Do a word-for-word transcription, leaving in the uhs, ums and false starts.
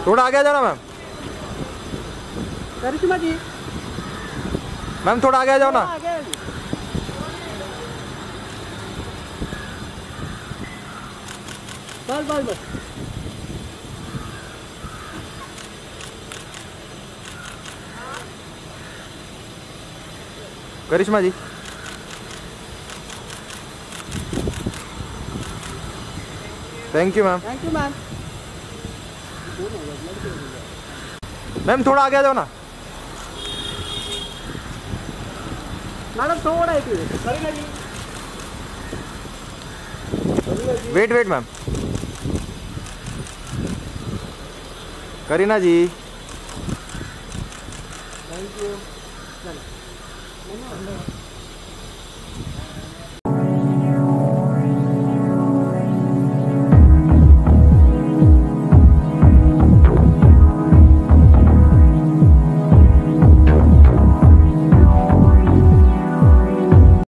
थोड़ा आगे आ जाओ ना मैम। करिश्मा जी मैम थोड़ा आगे आ जाओ ना। बस बस बस। Karishma ji thank you ma'am. Thank you ma'am. Ma'am थोड़ा आगे आ जाओ ना। मैडम थोड़ा एक Kareena ji. Wait wait ma'am. Kareena ji thank you.